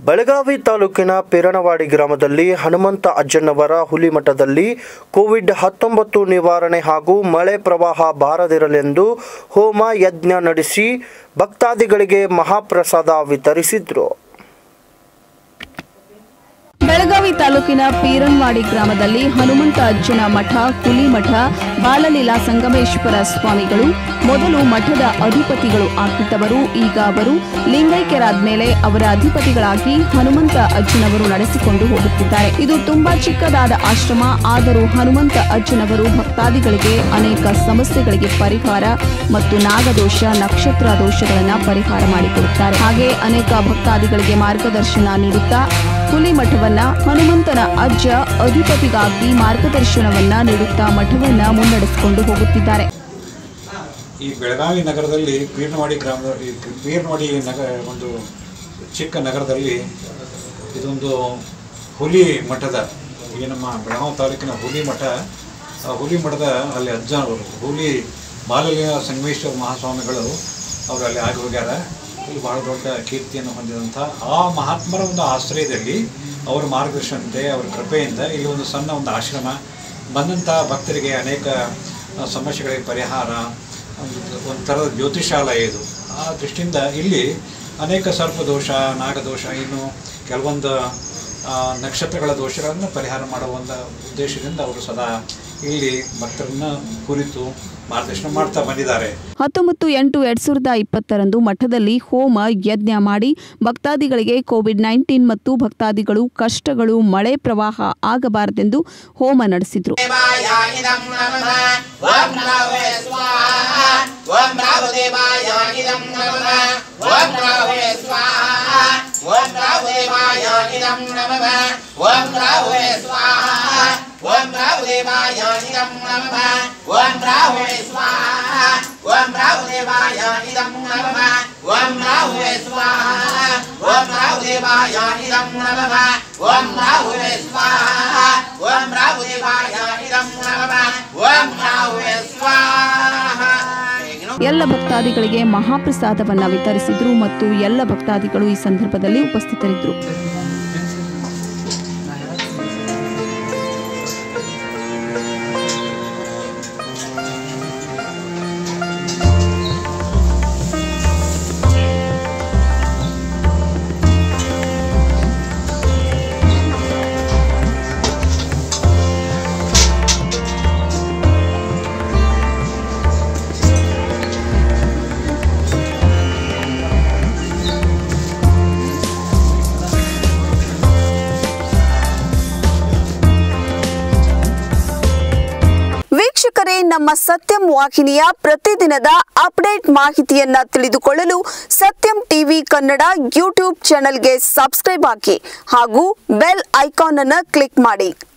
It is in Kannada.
ಬೆಳಗಾವಿ ತಾಲೂಕಿನ ಪೇರಣವಾಡಿ ಗ್ರಾಮದಲ್ಲಿ ಹನುಮಂತ ಅಜ್ಜನವರ ಹುಲಿಮಠದಲ್ಲಿ ಕೋವಿಡ್-19 ನಿವಾರಣೆ ಹಾಗೂ ಮಳೆ ಪ್ರವಾಹ ಬಾರದಿರಲೆಂದು ಹೋಮ ಯಜ್ಞ ನಡೆಸಿ ಭಕ್ತಾದಿಗಳಿಗೆ ಮಹಾಪ್ರಸಾದ ವಿತರಿಸಿದರು. ಬೆಳಗಾವಿ ತಾಲೂಕಿನ ಪೀರನ್ವಾಡಿ ಗ್ರಾಮದಲ್ಲಿ ಹನುಮಂತ ಅಜ್ಜನ ಮಠ ಹುಲಿಮಠ ಬಾಲಲೀಲಾ ಸಂಗಮೇಶ್ವರ ಸ್ವಾಮಿಗಳು ಮೊದಲು ಮಠದ ಅಧಿಪತಿಗಳು ಆಗಿದ್ದವರು. ಈಗ ಅವರು ಲಿಂಗೈಕ್ಯರಾದ ಮೇಲೆ ಅವರ ಅಧಿಪತಿಗಳಾಗಿ ಹನುಮಂತ ಅಜ್ಜನವರು ನಡೆಸಿಕೊಂಡು ಹೋಗುತ್ತಿದ್ದಾರೆ. ಇದು ತುಂಬಾ ಚಿಕ್ಕದಾದ ಆಶ್ರಮ. ಆದರೂ ಹನುಮಂತ ಅಜ್ಜನವರು ಭಕ್ತಾದಿಗಳಿಗೆ ಅನೇಕ ಸಮಸ್ಯೆಗಳಿಗೆ ಪರಿಹಾರ ಮತ್ತು ನಾಗದೋಷ ನಕ್ಷತ್ರ ದೋಷಗಳನ್ನು ಪರಿಹಾರ ಮಾಡಿಕೊಡುತ್ತಾರೆ. ಹಾಗೆ ಅನೇಕ ಭಕ್ತಾದಿಗಳಿಗೆ ಮಾರ್ಗದರ್ಶನ ನೀಡುತ್ತಾ ಹುಲಿಮಠವನ್ನ ಹನುಮಂತನ ಅಜ್ಜ ಅಧಿಪತಿಗಾಗಿ ಮಾರ್ಗದರ್ಶನವನ್ನ ನೀಡುತ್ತಾ ಮಠವನ್ನ ಮುನ್ನಡೆಸಿಕೊಂಡು ಹೋಗುತ್ತಿದ್ದಾರೆ. ಈ ಬೆಳಗಾವಿ ನಗರದಲ್ಲಿ ಪೀರನವಾಡಿ ಒಂದು ಚಿಕ್ಕ ನಗರದಲ್ಲಿ ಇದೊಂದು ಹುಲಿ ಮಠದ ಈ ನಮ್ಮ ಬೆಳಗಾವಿ ತಾಲೂಕಿನ ಹುಲಿ ಮಠ. ಹುಲಿ ಮಠದ ಅಲ್ಲಿ ಅಜ್ಜನವರು ಹುಲಿ ಬಾಲಲೀಲಾ ಸಂಗಮೇಶ್ವರ ಮಹಾಸ್ವಾಮಿಗಳು ಅವರು ಅಲ್ಲಿ ಆಗಿ ಹೋಗ್ಯಾರ. ಇಲ್ಲಿ ಬಹಳ ದೊಡ್ಡ ಕೀರ್ತಿಯನ್ನು ಹೊಂದಿದಂಥ ಆ ಮಹಾತ್ಮರ ಒಂದು ಆಶ್ರಯದಲ್ಲಿ ಅವರ ಮಾರ್ಗದರ್ಶನತೆ ಅವರ ಕೃಪೆಯಿಂದ ಇಲ್ಲಿ ಒಂದು ಸಣ್ಣ ಒಂದು ಆಶ್ರಮ ಬಂದಂಥ ಭಕ್ತರಿಗೆ ಅನೇಕ ಸಮಸ್ಯೆಗಳಿಗೆ ಪರಿಹಾರ, ಒಂದು ಥರದ ಜ್ಯೋತಿಷಾಲಯ ಇದು. ಆ ದೃಷ್ಟಿಯಿಂದ ಇಲ್ಲಿ ಅನೇಕ ಸರ್ಪದೋಷ ನಾಗದೋಷ ಇನ್ನು ಕೆಲವೊಂದು ನಕ್ಷತ್ರಗಳ ದೋಷಗಳನ್ನು ಪರಿಹಾರ ಮಾಡುವ ಒಂದು ಉದ್ದೇಶದಿಂದ ಅವರು ಸದಾ ಇಲ್ಲಿ ಭಕ್ತರನ್ನ ಕುರಿತು ಮಾರ್ಗದರ್ಶನ ಮಾಡ್ತಾ ಬಂದಿದ್ದಾರೆ. 19/8/2020 ಮಠದಲ್ಲಿ ಹೋಮ ಯಜ್ಞ ಮಾಡಿ ಭಕ್ತಾದಿಗಳಿಗೆ ಕೋವಿಡ್-19 ಮತ್ತು ಭಕ್ತಾದಿಗಳು ಕಷ್ಟಗಳು ಮಳೆ ಪ್ರವಾಹ ಆಗಬಾರದೆಂದು ಹೋಮ ನಡೆಸಿದರು. ओम राहुदेवाय इदं नमः ओम राहुवे स्वाहा ओम राहुदेवाय इदं नमः ओम राहुवे स्वाहा ओम राहुदेवाय इदं नमः ओम राहुवे स्वाहा ओम राहुदेवाय इदं नमः ओम राहुवे स्वाहा. ಎಲ್ಲ ಭಕ್ತಾದಿಗಳಿಗೆ ಮಹಾಪ್ರಸಾದವನ್ನು ವಿತರಿಸಿದರು ಮತ್ತು ಎಲ್ಲ ಭಕ್ತಾದಿಗಳು ಈ ಸಂದರ್ಭದಲ್ಲಿ ಉಪಸ್ಥಿತರಿದ್ದರು. ವೀಕ್ಷಕರೇ, ನಮ್ಮ ಸತ್ಯಂ ವಾಹಿನಿಯ ಪ್ರತಿದಿನದ ಅಪ್ಡೇಟ್ ಮಾಹಿತಿಯನ್ನ ತಿಳಿದುಕೊಳ್ಳಲು ಸತ್ಯಂ ಟಿವಿ ಕನ್ನಡ ಯೂಟ್ಯೂಬ್ ಚಾನೆಲ್ಗೆ ಸಬ್ಸ್ಕ್ರೈಬ್ ಆಗಿ ಹಾಗೂ ಬೆಲ್ ಐಕಾನ್ ಅನ್ನು ಕ್ಲಿಕ್ ಮಾಡಿ.